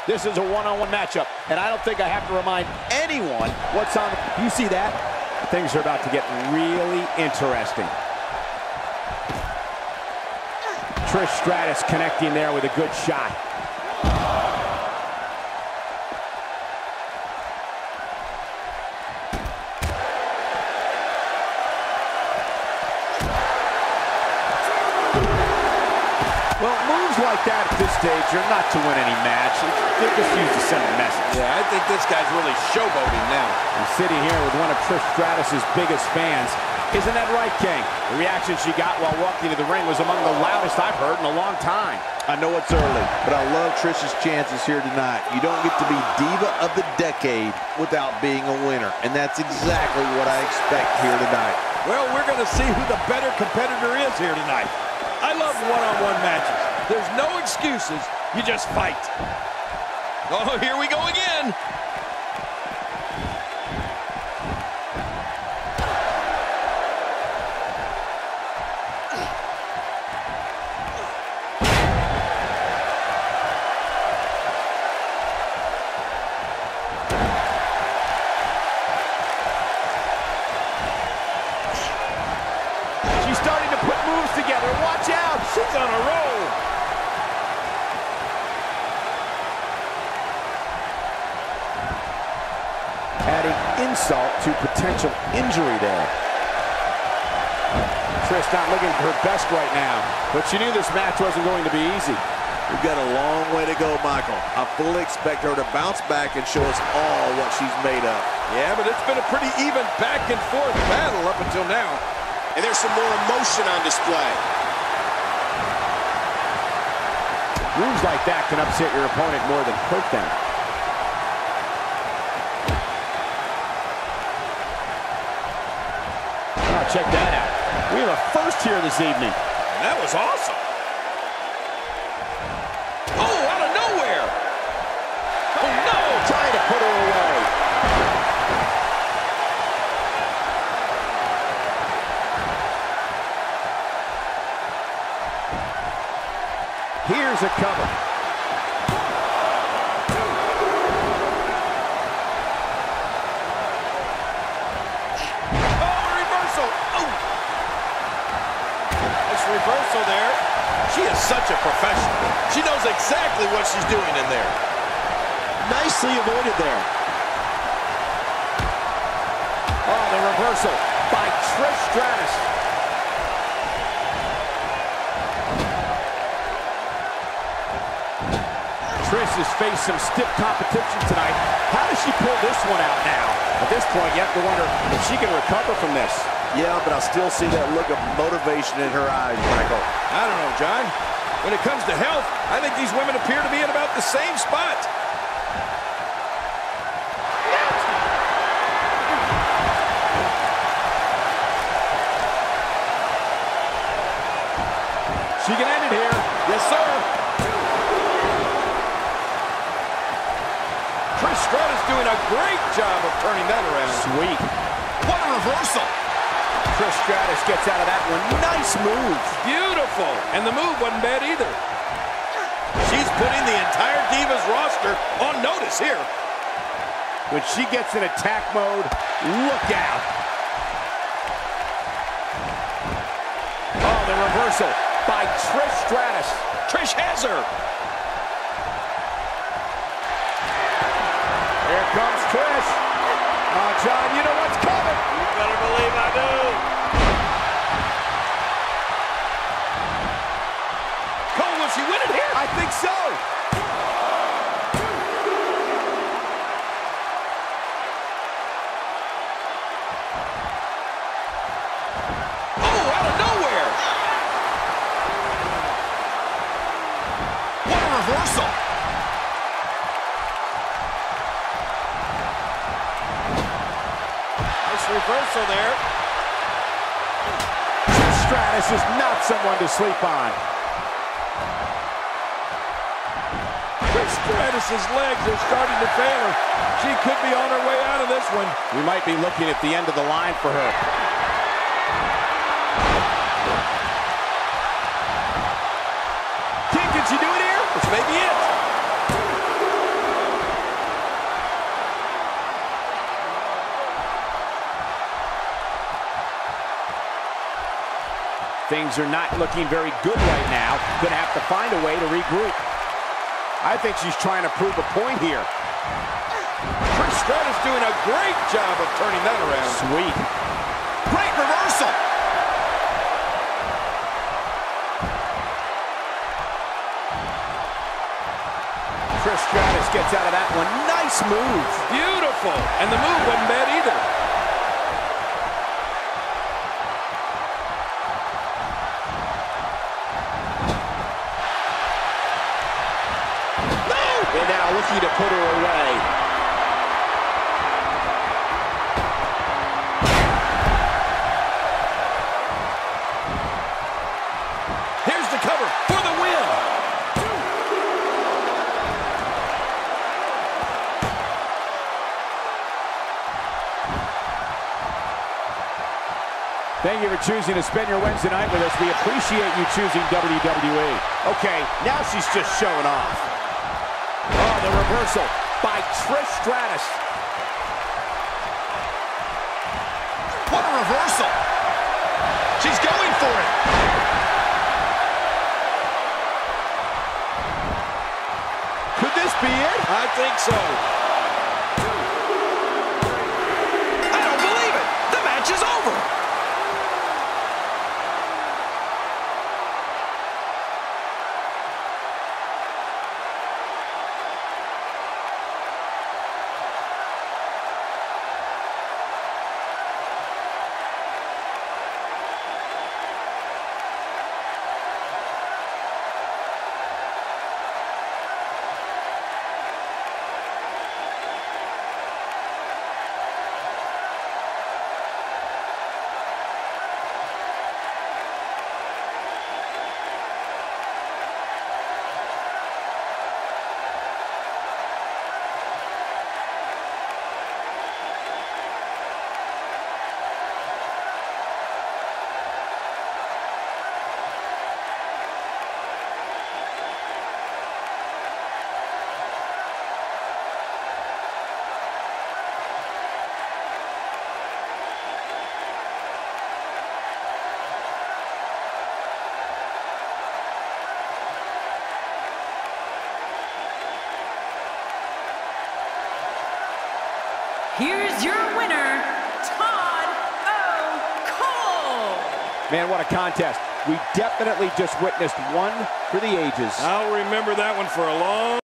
This is a one-on-one matchup, and I don't think I have to remind anyone what's on. You see that? Things are about to get really interesting. Trish Stratus connecting there with a good shot. Well, moves like that at this stage are not to win any match. They're just used to send a message. Yeah, I think this guy's really showboating now. I'm sitting here with one of Trish Stratus's biggest fans. Isn't that right, King? The reaction she got while walking to the ring was among the loudest I've heard in a long time. I know it's early, but I love Trish's chances here tonight. You don't get to be Diva of the Decade without being a winner, and that's exactly what I expect here tonight. Well, we're going to see who the better competitor is here tonight. I love one-on-one matches. There's no excuses. You just fight. Oh, here we go again. She's starting to put moves together. Watch out! She's on a roll. Adding insult to potential injury there. Trish not looking for her best right now, but she knew this match wasn't going to be easy. We've got a long way to go, Michael. I fully expect her to bounce back and show us all what she's made of. Yeah, but it's been a pretty even back-and-forth battle up until now. And there's some more emotion on display. Moves like that can upset your opponent more than hurt them. Oh, check that out. We have a first here this evening. That was awesome. Oh, out of nowhere. Oh, no. Trying to put her away. Here's a cover. Oh, reversal. Oh. Nice reversal there. She is such a professional. She knows exactly what she's doing in there. Nicely avoided there. Oh, the reversal by Trish Stratus. Trish has faced some stiff competition tonight. How does she pull this one out now? At this point, you have to wonder if she can recover from this. Yeah, but I still see that look of motivation in her eyes, Michael. I don't know, John. When it comes to health, I think these women appear to be in about the same spot. She can end it here. Yes, sir. Trish Stratus doing a great job of turning that around. Sweet. What a reversal. Trish Stratus gets out of that one. Nice move. Beautiful. And the move wasn't bad either. She's putting the entire Divas roster on notice here. When she gets in attack mode, look out. Oh, the reversal by Trish Stratus. Trish has her. Here comes Trish. Oh, John, you know what's coming. You better believe I do. Cole, will she win it here? I think so. Oh, out of nowhere. What a reversal. Nice reversal there. Trish Stratus is not someone to sleep on. Trish Stratus's legs are starting to fail her. She could be on her way out of this one. We might be looking at the end of the line for her. King, can she do it here? This may be it. Things are not looking very good right now. Gonna have to find a way to regroup. I think she's trying to prove a point here. Trish Stratus doing a great job of turning that around. Sweet. Great reversal. Trish Stratus gets out of that one. Nice move. Beautiful. And the move wasn't bad either. And now looking to put her away. Here's the cover for the win. Thank you for choosing to spend your Wednesday night with us. We appreciate you choosing WWE. Okay, now she's just showing off. Oh, the reversal by Trish Stratus. What a reversal. She's going for it. Could this be it? I think so. I don't believe it. The match is over. Here's your winner, Todd O'Cole. Man, what a contest. We definitely just witnessed one for the ages. I'll remember that one for a long